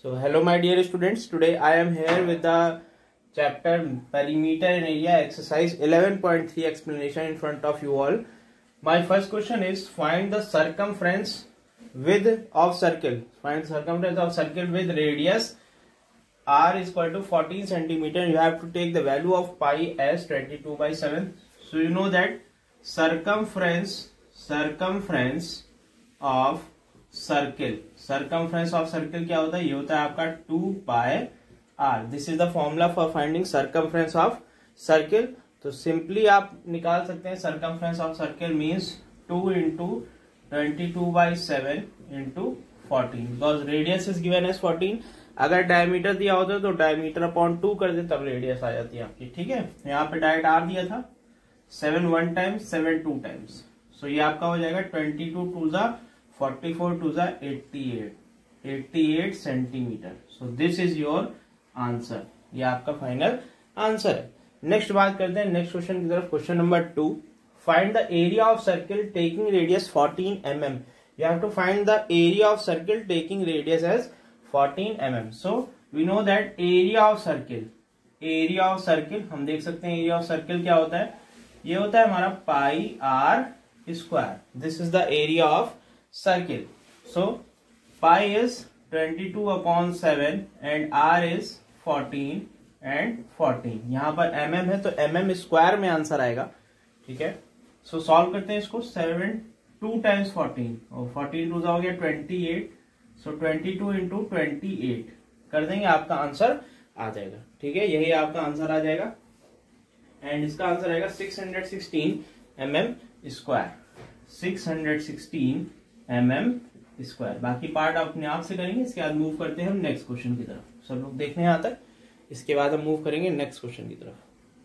So hello my dear students, today I am here with the chapter perimeter and area exercise 11.3 explanation in front of you all. My first question is find the circumference width of circle. Find circumference of circle with radius r is equal to 14 centimeter. You have to take the value of pi as 22/7. So you know that circumference of circle क्या होता है? ये होता है आपका 2 pi r. This is the formula for finding circumference of circle. तो simply आप निकाल सकते हैं circumference of circle means 2 into 22/7 into 14 because radius is given as 14. अगर डायमीटर दिया होता तो डायमीटर अपॉन 2 कर दे तब रेडियस आ जाती है आपकी. ठीक है, यहाँ पे डायरेक्ट r दिया था 7 1 टाइम्स 7 2 टाइम्स. सो ये आपका हो जाएगा 22 2 जा 44 2 जा 88 centimetre. So this is your answer. ये आपका फाइनल आंसर है. नेक्स्ट बात करते हैं नेक्स्ट क्वेश्चन की तरफ. Question number 2, find the area of circle taking radius 14 mm. You have to find the area of circle taking radius as 14 mm. So we know that area of circle हम देख सकते हैं area of circle क्या होता है? ये होता है हमारा पाई r square. This is the area of circle. So pi is 22/7 and r is 14 and 14. यहाँ पर mm है तो mm स्क्वायर में आंसर आएगा. ठीक है, सो सॉल्व करते हैं इसको. 7 2 टाइम्स 14 और 14 2 हो गया 28. सो 22 इंटू 28 कर देंगे, आपका आंसर आ जाएगा. ठीक है, यही आपका आंसर आ जाएगा एंड इसका आंसर आएगा 616 mm स्क्वायर. 616 mm square. बाकी पार्ट अपने आप से करेंगे. इसके बाद मूव करते हैं हम नेक्स्ट क्वेश्चन की तरफ. सब लोग देखने यहाँ तक. इसके बाद हम मूव करेंगे नेक्स्ट क्वेश्चन की तरफ.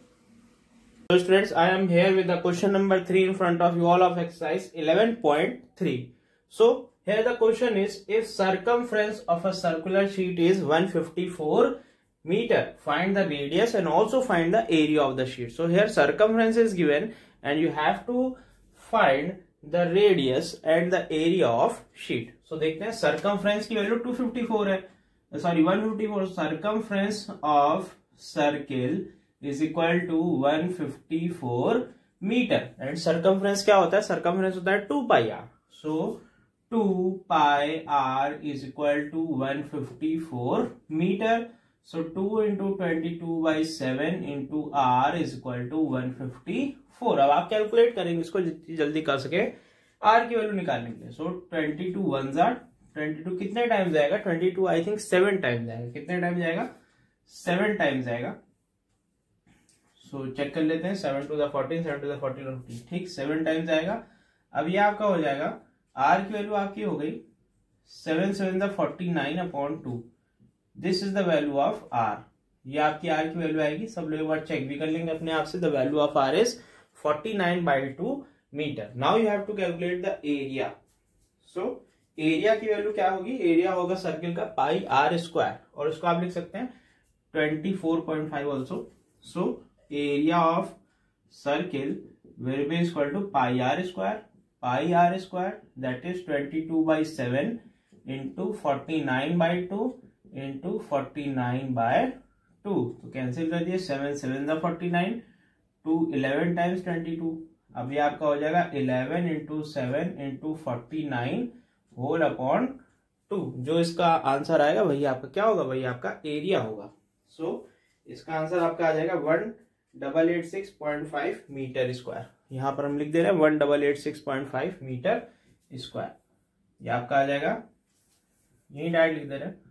So students, I am here with the question number 3 in front of you all of exercise 11.3. So here the question is, if circumference of a circular sheet is 154 meter, find the radius and also find the area of the sheet. So here circumference is given and you have to find the radius and the area of sheet. So देखते हैं circumference की value 254 है, sorry 154. circumference of circle is equal to 154 meter and circumference क्या होता है? circumference होता है 2 pi r. So 2 pi r is equal to 154 meter. So 2 into 22/7 into r is equal to 154. अब आप कैलकुलेट करेंगे इसको जितनी जल्दी कर सके r की वैल्यू निकालने के लिए. सो 22 1 जा 22 कितने टाइम्स जाएगा? 22 आई थिंक 7 टाइम्स जाएगा. कितने टाइम जाएगा? 7 टाइम्स जाएगा. सो चेक कर लेते हैं. 7 to the 14 7 to the 14 ठीक 7 टाइम्स जाएगा. अब ये आपका हो जाएगा r की वैल्यू आपकी हो गई 7 7 the 49/2. This is the value of r. ये आपकी r की वैल्यू आएगी. सब लोग एक बार चेक भी कर लेंगे अपने आप से. The value of r is 49/2 metre. Now you have to calculate the area. So area की वैल्यू क्या होगी? एरिया होगा सर्किल का पाई r स्क्वायर और इसको आप लिख सकते हैं 24.5 also. So area of circle will be equal to pi r square that is 22/7 into 49/2 into 49/2. तो कैंसिल कर दिए. 7 7 the 49 2 11 टाइम्स 22. अब ये आपका हो जाएगा 11 इंटू 7 इंटू 49 होल अपॉन 2. जो इसका आंसर आएगा वही आपका क्या होगा? वही आपका एरिया होगा. सो इसका आंसर आपका आ जाएगा 1886.5 मीटर स्क्वायर. यहां पर हम लिख दे रहे हैं 1886.5 मीटर स्क्वायर. ये आपका आ जाएगा, यही डायरेक्ट लिख दे रहे हैं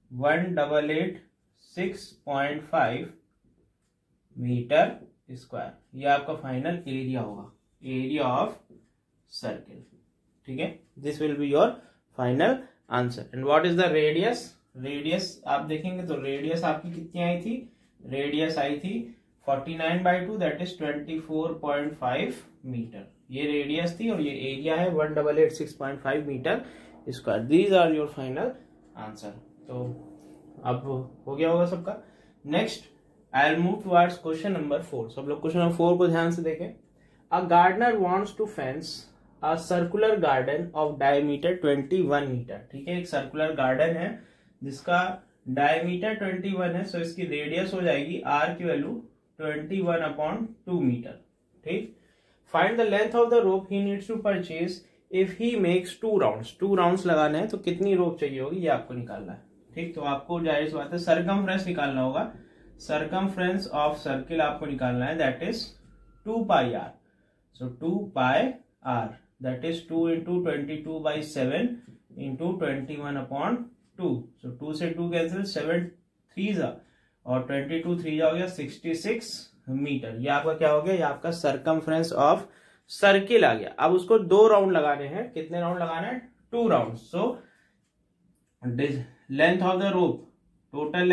1886.5 मीटर स्क्वायर. ये आपका फाइनल एरिया होगा, एरिया ऑफ सर्किल. ठीक है, this will be your final answer. And what is the radius? Radius आप देखेंगे तो रेडियस आपकी कितनी आई थी? रेडियस आई थी 49/2 दैट इज 24.5 मीटर. ये रेडियस थी और ये एरिया है 1886.5 metre square. These are your final answer. तो अब हो गया होगा सबका. Next I will move towards question number 4. सब लोग क्वेश्चन नंबर 4 को ध्यान से देखें. A gardener wants to fence a circular garden of diameter 21 metre. ठीक है, एक सर्कुलर गार्डन है जिसका डायमीटर 21 है, सो इसकी रेडियस हो जाएगी आर की वैल्यू 21/2 मीटर। ठीक। Find the length of the rope he needs to purchase if he makes 2 rounds. 2 rounds लगाने हैं तो कितनी रोप चाहिए होगी ये आपको निकालना है। ठीक, तो आपको जाहिर सी बात है सरकमफ्रेंस निकालना होगा। सरकमफ्रेंस ऑफ सर्किल आपको निकालना है, that is 2 pi R. So 2 pi R that is 2 into 22/7 into 21/2। So 2 से 2 कैंसिल, 7 3 और 22 3 हो गया 66 मीटर। ये आपका क्या हो गया, ये आपका सरकमफ्रेंस ऑफ सर्किल आ गया। अब उसको 2 राउंड लगाने हैं। कितने राउंड लगाना है, 2 round. So length of the rope, total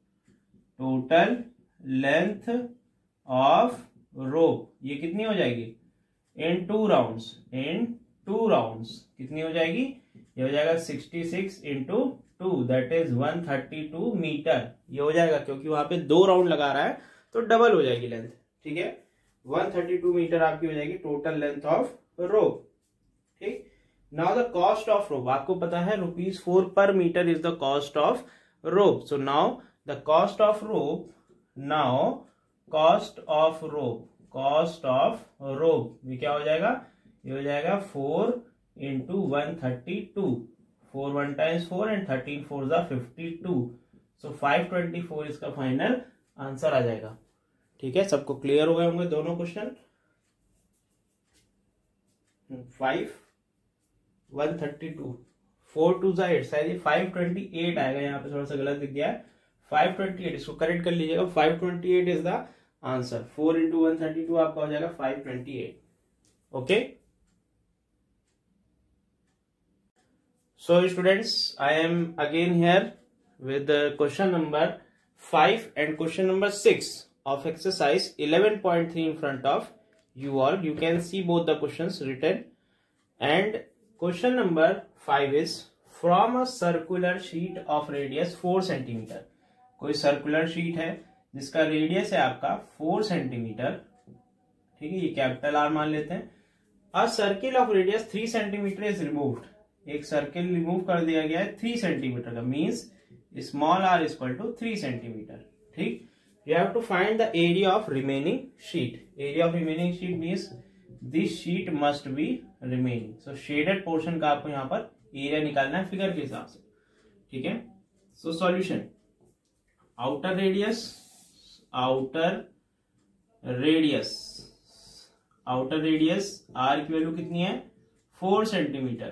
length of rope ये कितनी हो जाएगी, इन 2 राउंड्स कितनी हो जाएगी, ये हो जाएगा 66 इंटू 2 दैट इज 132 मीटर। ये हो जाएगा क्योंकि वहां पे 2 राउंड लगा रहा है तो डबल हो जाएगी लेंथ। ठीक है, 132 मीटर आपकी हो जाएगी टोटल लेंथ ऑफ रोप। ठीक, now the cost of rope, आपको पता है ₹4 per metre is the cost of rope. So now the cost of rope, ये क्या हो जाएगा, ये हो जाएगा 4 इंटू 132। 4 1 times 4 and 13 4 52। सो 524 इसका फाइनल आंसर आ जाएगा। ठीक है, सबको क्लियर हो गए होंगे दोनों क्वेश्चन। 5 132 4 2 8, शायद ये 528 आएगा, यहाँ पे थोड़ा सा गलत दिख गया है। 528 इसको करेक्ट कर लीजिएगा। 528 इज द आंसर। 4 इंटू 132 आपका हो जाएगा 528। Okay, so students, I am again here with question number 5 and question number 6 of exercise 11.3 in front of you all. You can see both the questions written. And question number 5 is from a circular sheet of radius 4 centimeter. कोई circular sheet है जिसका radius है आपका 4 centimetre. ठीक है, ये capital R मान लेते हैं। A circle of radius 3 centimetre is removed. एक सर्किल रिमूव कर दिया गया है 3 सेंटीमीटर का, means small R equal to 3 centimetre. ठीक, you have to find the area of remaining sheet. Area of remaining sheet means this sheet must be remaining. So shaded portion का आपको यहाँ पर एरिया निकालना है फिगर के हिसाब से। ठीक है, so solution, outer radius R की वैल्यू कितनी है, 4 centimetre.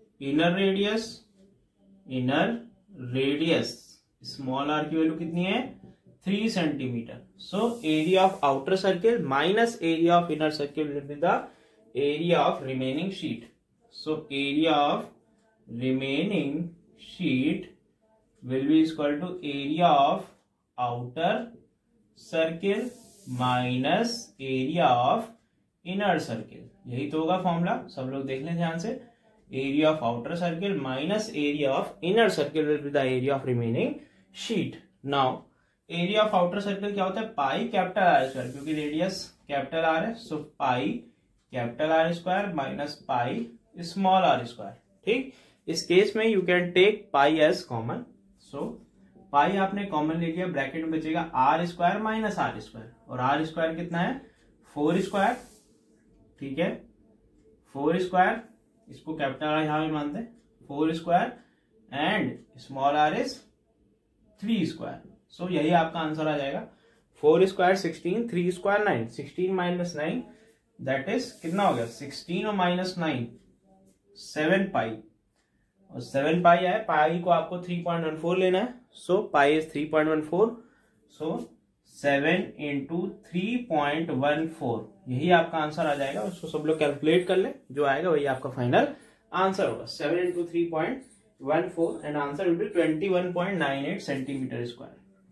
Inner radius small R की वैल्यू कितनी है, 3 centimetre. So area of outer circle minus area of inner circle will be the area of remaining sheet. So area of remaining sheet will be equal to area of outer circle minus area of inner circle. यही तो होगा formula, सब लोग देख लें ध्यान से। Area of outer circle minus area of inner circle will be the area of remaining sheet. Now area of outer circle क्या होता है, पाई कैपिटल आर स्क्वायर, क्योंकि रेडियस कैपिटल आर है। So pi capital R square minus pi small R square. ठीक, इस case में you can take pi as common. So pi आपने common ले लिया, ब्रैकेट में बचेगा R square minus are square, और आर स्क्वायर कितना है, 4 स्क्वायर। ठीक है, 4 स्क्वायर, इसको कैपिटल आर यहां भी मानते हैं, 4 square and small R is 3 square. So यही आपका आंसर आ जाएगा। 4 square 16, 3 square 9, 16 minus 9 that is कितना हो गया, 16 और माइनस 9 7 पाई, और 7 पाई है, पाई को आपको 3.14 लेना है। So pi is 3.14। So 7 into 3.14, यही आपका आंसर आ जाएगा। उसको सब लोग कैलकुलेट कर ले, जो आएगा वही आपका फाइनल आंसर होगा। 7 into 3.14 and answer will be 21.98 centimetre square.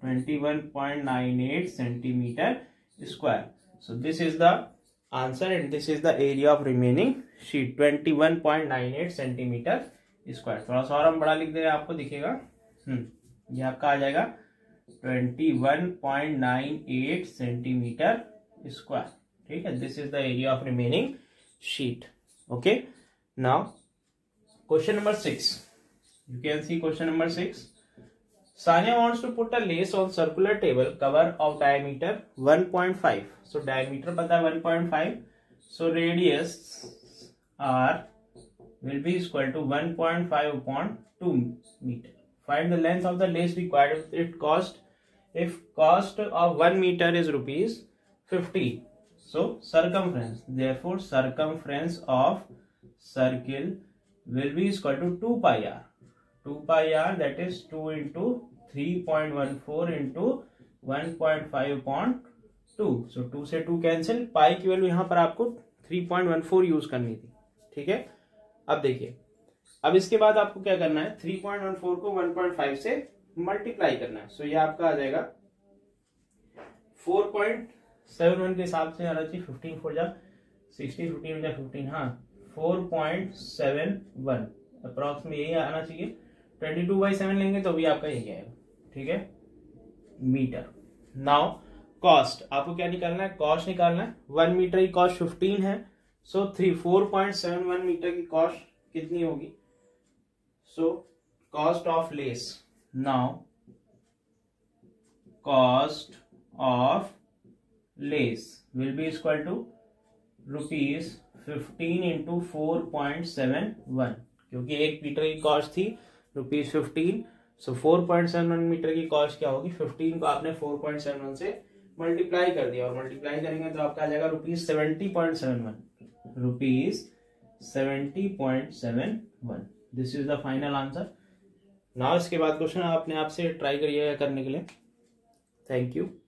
21.98 centimetre square. So this is the answer and this is the area of remaining sheet, 21.98 centimetre square. थोड़ा सा और हम बड़ा लिख दे रहे हैं, आपको दिखेगा। ये आपका आ जाएगा 21.98 सेंटीमीटर स्क्वायर। ठीक है, this is the area of remaining sheet. Okay, now question number 6, you can see question number 6. Sanya wants to put a lace on circular table cover of diameter 1.5. So diameter पता है 1.5. So radius R will be equal to 1.5 upon 2 meter. Find the length of the lace required. If cost of 1 meter is rupees 50. So circumference. Therefore circumference of circle will be equal to 2 pi r. 2 pi r, that is 2 into 3.14 into 1.5 upon 2. So 2 से 2 cancel, पाई की value यहाँ पर आपको 3.14 use करनी थी, ठीक है। अब देखिए, अब इसके बाद आपको क्या करना है, 3.14 को 1.5 से मल्टीप्लाई करना है। सो ये आपका आ जाएगा 4.71 के हिसाब से आना चाहिए, 15 4 जा 60, 15 जा 15, हाँ 4.71 अप्रॉक्स में यही आना चाहिए। 22/7 लेंगे तो भी आपका यही आएगा, ठीक है, मीटर। नाउ कॉस्ट आपको क्या निकालना है, कॉस्ट निकालना है। 1 मीटर की कॉस्ट 15 है। सो 4.71 मीटर की कॉस्ट कितनी होगी। So cost of lace, now cost of lace will be equal to ₹15 into 4.71, क्योंकि 1 मीटर की कॉस्ट थी ₹15। सो 4.71 मीटर की कॉस्ट क्या होगी, 15 को आपने 4.71 से मल्टीप्लाई कर दिया, और मल्टीप्लाई करेंगे तो आपका आ जाएगा ₹70.71, ₹70.71। This is the final answer. Now इसके बाद क्वेश्चन आप अपने आप से ट्राई करिएगा करने के लिए। Thank you.